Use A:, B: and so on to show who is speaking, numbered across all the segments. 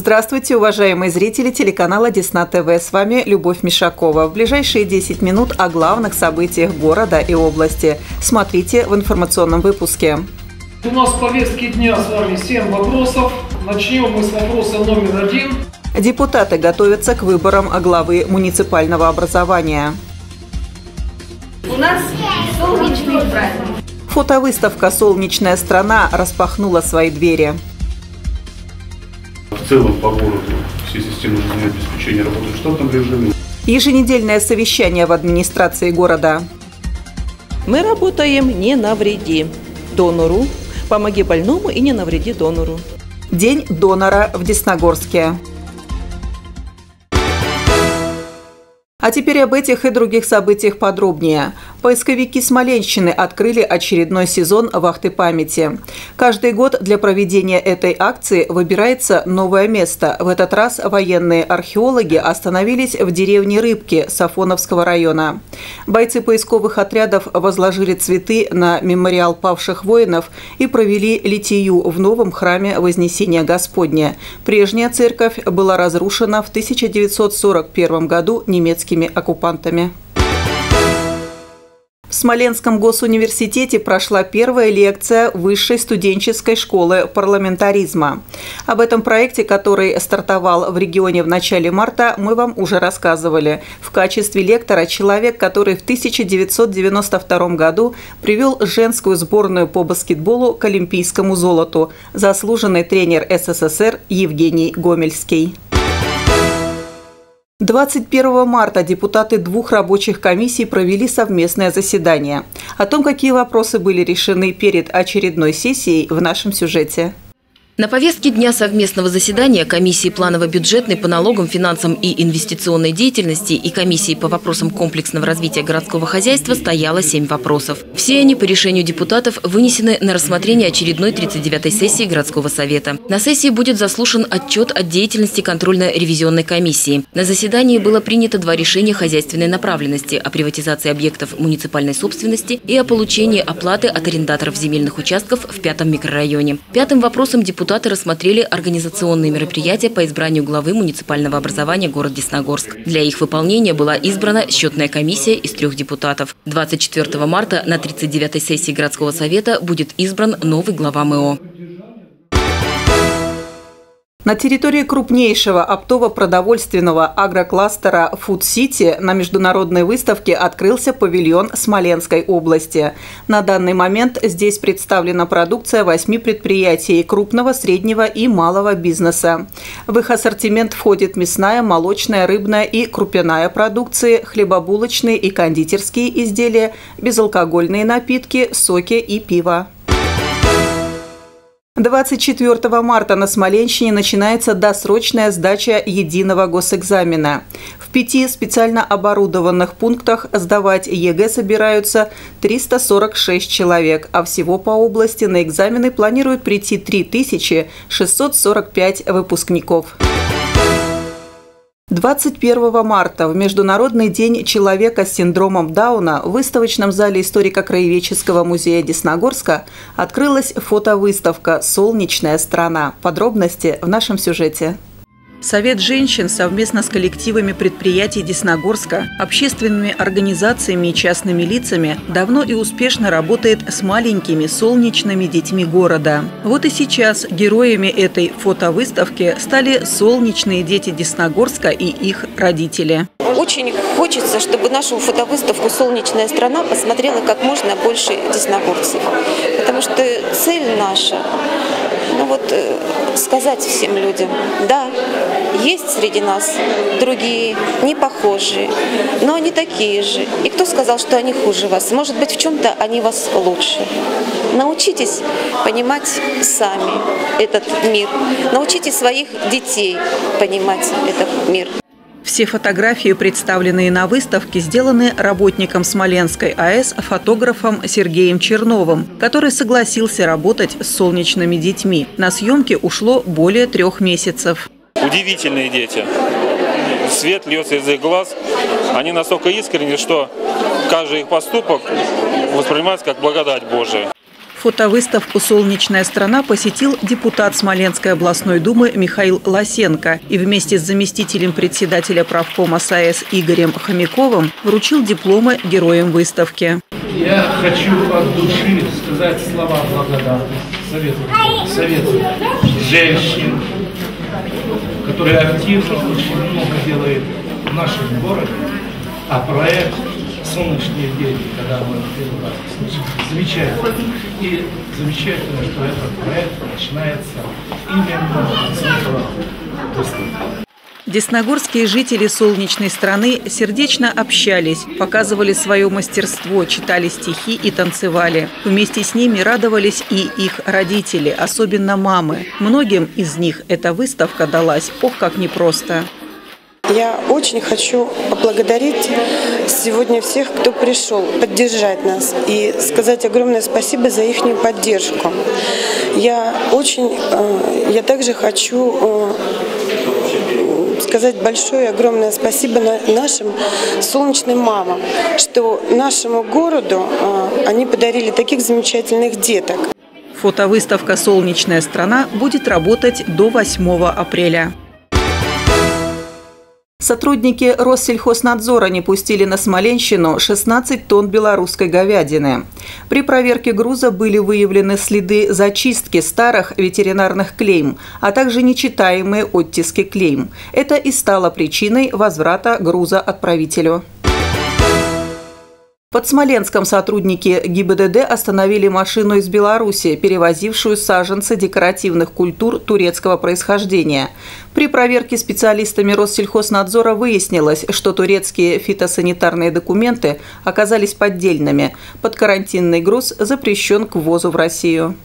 A: Здравствуйте, уважаемые зрители телеканала Десна ТВ. С вами Любовь Мишакова. В ближайшие 10 минут о главных событиях города и области. Смотрите в информационном выпуске.
B: У нас в повестке дня с вами 7 вопросов. Начнем мы с вопроса номер 1.
A: Депутаты готовятся к выборам главы муниципального образования.
C: У нас солнечный праздник.
A: Фотовыставка «Солнечная страна» распахнула свои двери.
D: В целом по городу все системы жизнеобеспечения работают в штатном режиме.
A: Еженедельное совещание в администрации города.
E: Мы работаем «Не навреди донору». Помоги больному и не навреди донору.
A: День донора в Десногорске. А теперь об этих и других событиях подробнее. Поисковики Смоленщины открыли очередной сезон «Вахты памяти». Каждый год для проведения этой акции выбирается новое место. В этот раз военные археологи остановились в деревне Рыбки Сафоновского района. Бойцы поисковых отрядов возложили цветы на мемориал павших воинов и провели литию в новом храме Вознесения Господня. Прежняя церковь была разрушена в 1941 году немецкими оккупантами. В Смоленском госуниверситете прошла первая лекция Высшей студенческой школы парламентаризма. Об этом проекте, который стартовал в регионе в начале марта, мы вам уже рассказывали. В качестве лектора человек, который в 1992 году привел женскую сборную по баскетболу к олимпийскому золоту, заслуженный тренер СССР Евгений Гомельский. 21 марта депутаты двух рабочих комиссий провели совместное заседание. О том, какие вопросы были решены перед очередной сессией, в нашем сюжете.
F: На повестке дня совместного заседания комиссии планово-бюджетной по налогам, финансам и инвестиционной деятельности и комиссии по вопросам комплексного развития городского хозяйства стояло 7 вопросов. Все они по решению депутатов вынесены на рассмотрение очередной 39-й сессии городского совета. На сессии будет заслушан отчет от деятельности контрольно-ревизионной комиссии. На заседании было принято 2 решения хозяйственной направленности о приватизации объектов муниципальной собственности и о получении оплаты от арендаторов земельных участков в 5-м микрорайоне. Пятым вопросом депутаты рассмотрели организационные мероприятия по избранию главы муниципального образования города Десногорск. Для их выполнения была избрана счетная комиссия из 3 депутатов. 24 марта на 39-й сессии городского совета будет избран новый глава МО.
A: На территории крупнейшего оптово-продовольственного агрокластера Food City на международной выставке открылся павильон Смоленской области. На данный момент здесь представлена продукция 8 предприятий крупного, среднего и малого бизнеса. В их ассортимент входит мясная, молочная, рыбная и крупяная продукции, хлебобулочные и кондитерские изделия, безалкогольные напитки, соки и пиво. 24 марта на Смоленщине начинается досрочная сдача единого госэкзамена. В 5 специально оборудованных пунктах сдавать ЕГЭ собираются 346 человек, а всего по области на экзамены планируют прийти 3645 выпускников. 21 марта, в Международный день человека с синдромом Дауна, в выставочном зале историко-краеведческого музея Десногорска открылась фотовыставка «Солнечная страна». Подробности в нашем сюжете. Совет женщин совместно с коллективами предприятий Десногорска, общественными организациями и частными лицами давно и успешно работает с маленькими солнечными детьми города. Вот и сейчас героями этой фотовыставки стали солнечные дети Десногорска и их родители.
G: Очень хочется, чтобы нашу фотовыставку «Солнечная страна» посмотрела как можно больше десногорцев. Потому что цель наша сказать всем людям: да, есть среди нас другие, не похожие, но они такие же. И кто сказал, что они хуже вас? Может быть, в чем-то они вас лучше. Научитесь понимать сами этот мир. Научите своих детей понимать этот мир.
A: Все фотографии, представленные на выставке, сделаны работником Смоленской АЭС, фотографом Сергеем Черновым, который согласился работать с солнечными детьми. На съемки ушло более 3 месяцев.
H: Удивительные дети. Свет льется из их глаз. Они настолько искренни, что каждый их поступок воспринимается как благодать Божия.
A: Фотовыставку «Солнечная страна» посетил депутат Смоленской областной думы Михаил Лосенко и вместе с заместителем председателя правкома САЭС Игорем Хомяковым вручил дипломы героям выставки.
B: Я хочу от души сказать слова благодарности совету женщин, которые активно очень много делают в нашем городе, а проект «Солнечные дети», когда мы первый раз слышали, замечательно. И замечательно, что этот проект начинается именно с этого выставки.
A: Десногорские жители солнечной страны сердечно общались, показывали свое мастерство, читали стихи и танцевали. Вместе с ними радовались и их родители, особенно мамы. Многим из них эта выставка далась, ох, как непросто.
I: Я очень хочу поблагодарить сегодня всех, кто пришел поддержать нас, и сказать огромное спасибо за их поддержку. Я также хочу сказать большое огромное спасибо нашим солнечным мамам, что нашему городу они подарили таких замечательных деток.
A: Фотовыставка «Солнечная страна» будет работать до 8 апреля. Сотрудники Россельхознадзора не пустили на Смоленщину 16 тонн белорусской говядины. При проверке груза были выявлены следы зачистки старых ветеринарных клейм, а также нечитаемые оттиски клейм. Это и стало причиной возврата груза отправителю. Под Смоленском сотрудники ГИБДД остановили машину из Беларуси, перевозившую саженцы декоративных культур турецкого происхождения. При проверке специалистами Россельхознадзора выяснилось, что турецкие фитосанитарные документы оказались поддельными. Подкарантинный груз запрещен к ввозу в Россию.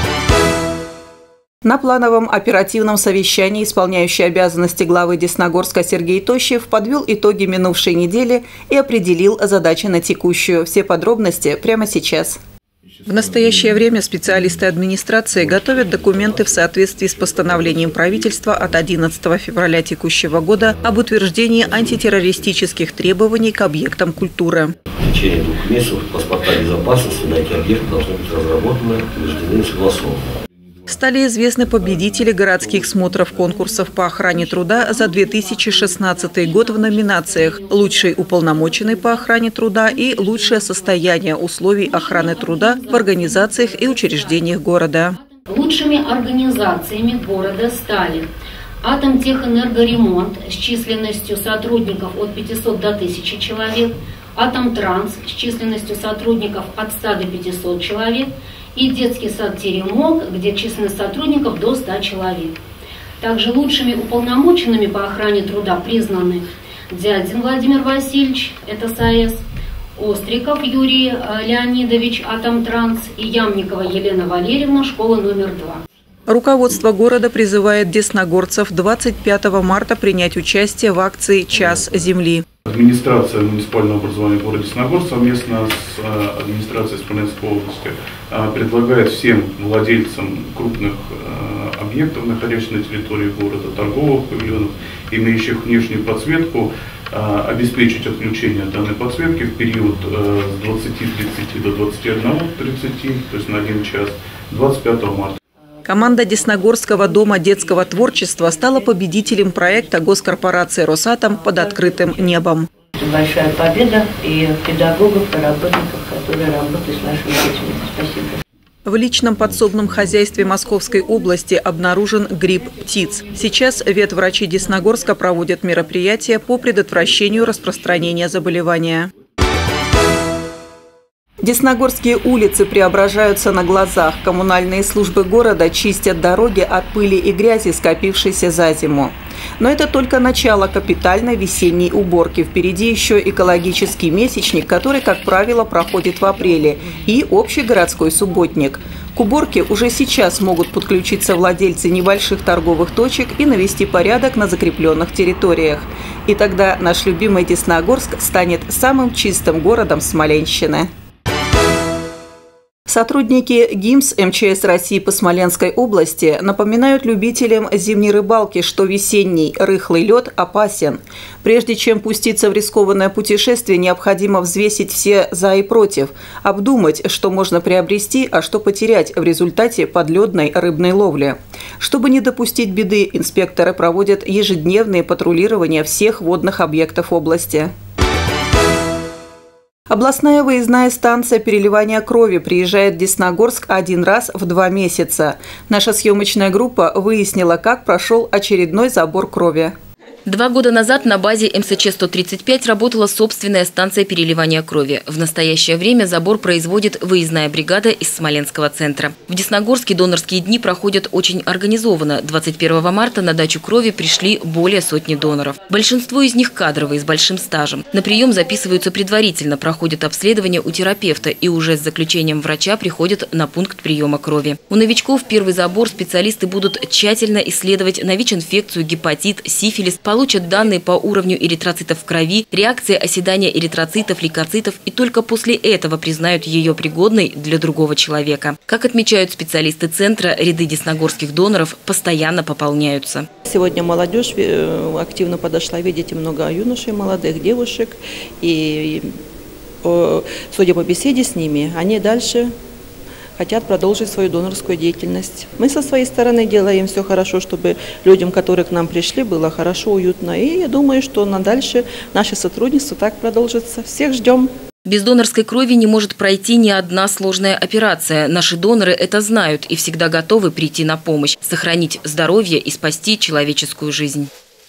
A: На плановом оперативном совещании исполняющий обязанности главы Десногорска Сергей Тощев подвел итоги минувшей недели и определил задачи на текущую. Все подробности прямо сейчас. В настоящее время специалисты администрации готовят документы в соответствии с постановлением правительства от 11 февраля текущего года об утверждении антитеррористических требований к объектам культуры.
J: В течение 2 месяцев паспорта безопасности на эти объекты должны быть разработаны, утверждены и согласованы.
A: Стали известны победители городских смотров конкурсов по охране труда за 2016 год в номинациях «Лучший уполномоченный по охране труда» и «Лучшее состояние условий охраны труда в организациях и учреждениях города».
K: Лучшими организациями города стали «Атомтехэнергоремонт» с численностью сотрудников от 500 до 1000 человек, «Атомтранс» с численностью сотрудников от 100 до 500 человек, и детский сад «Теремок», где численность сотрудников до 100 человек. Также лучшими уполномоченными по охране труда признаны Дядин Владимир Васильевич, это САЭС, Остриков Юрий Леонидович, Атомтранс, и Ямникова Елена Валерьевна, школа номер 2.
A: Руководство города призывает десногорцев 25 марта принять участие в акции «Час земли».
D: Администрация муниципального образования города Десногорск совместно с администрацией Смоленской области предлагает всем владельцам крупных объектов, находящихся на территории города, торговых павильонов, имеющих внешнюю подсветку, обеспечить отключение данной подсветки в период с 20:30 до 21:30, то есть на 1 час, 25 марта.
A: Команда Десногорского дома детского творчества стала победителем проекта госкорпорации «Росатом» под открытым небом.
L: Большая победа и педагогов, и работников, которые работают с нашими детьми. Спасибо.
A: В личном подсобном хозяйстве Московской области обнаружен грипп птиц. Сейчас ветврачи Десногорска проводят мероприятия по предотвращению распространения заболевания. Десногорские улицы преображаются на глазах. Коммунальные службы города чистят дороги от пыли и грязи, скопившейся за зиму. Но это только начало капитальной весенней уборки. Впереди еще экологический месячник, который, как правило, проходит в апреле, и общий городской субботник. К уборке уже сейчас могут подключиться владельцы небольших торговых точек и навести порядок на закрепленных территориях. И тогда наш любимый Десногорск станет самым чистым городом Смоленщины. Сотрудники ГИМС МЧС России по Смоленской области напоминают любителям зимней рыбалки, что весенний рыхлый лед опасен. Прежде чем пуститься в рискованное путешествие, необходимо взвесить все «за» и «против», обдумать, что можно приобрести, а что потерять в результате подледной рыбной ловли. Чтобы не допустить беды, инспекторы проводят ежедневные патрулирования всех водных объектов области. Областная выездная станция переливания крови приезжает в Десногорск один раз в 2 месяца. Наша съемочная группа выяснила, как прошел очередной забор крови.
F: 2 года назад на базе МСЧ-135 работала собственная станция переливания крови. В настоящее время забор производит выездная бригада из Смоленского центра. В Десногорске донорские дни проходят очень организованно. 21 марта на дачу крови пришли более 100 доноров. Большинство из них кадровые, с большим стажем. На прием записываются предварительно, проходят обследование у терапевта и уже с заключением врача приходят на пункт приема крови. У новичков первый забор специалисты будут тщательно исследовать на ВИЧ-инфекцию, гепатит, сифилис, получат данные по уровню эритроцитов в крови, реакции оседания эритроцитов, лейкоцитов и только после этого признают ее пригодной для другого человека. Как отмечают специалисты центра, ряды десногорских доноров постоянно пополняются.
E: Сегодня молодежь активно подошла, видите, много юношей, молодых девушек. И судя по беседе с ними, они дальше хотят продолжить свою донорскую деятельность. Мы со своей стороны делаем все хорошо, чтобы людям, которые к нам пришли, было хорошо, уютно. И я думаю, что дальше наше сотрудничество так продолжится. Всех ждем.
F: Без донорской крови не может пройти ни одна сложная операция. Наши доноры это знают и всегда готовы прийти на помощь, сохранить здоровье и спасти человеческую жизнь.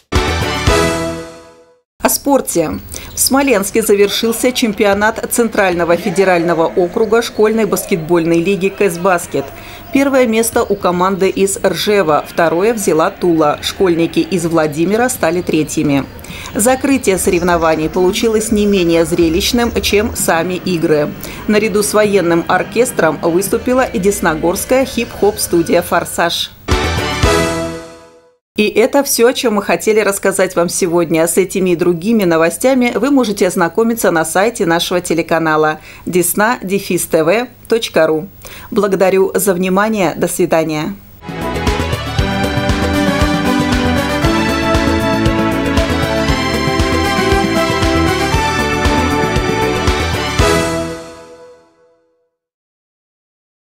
A: О спорте. В Смоленске завершился чемпионат Центрального федерального округа школьной баскетбольной лиги «Кэсбаскет». Первое место у команды из Ржева, второе взяла Тула. Школьники из Владимира стали третьими. Закрытие соревнований получилось не менее зрелищным, чем сами игры. Наряду с военным оркестром выступила и десногорская хип-хоп-студия «Форсаж». И это все, о чем мы хотели рассказать вам сегодня. С этими и другими новостями вы можете ознакомиться на сайте нашего телеканала desna-tv.ru. Благодарю за внимание. До свидания.